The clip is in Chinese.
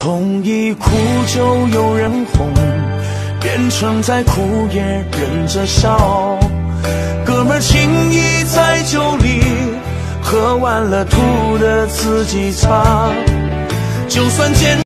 红一哭就有人哄，变成再哭也忍着笑。哥们儿情谊在酒里，喝完了吐的自己擦。就算见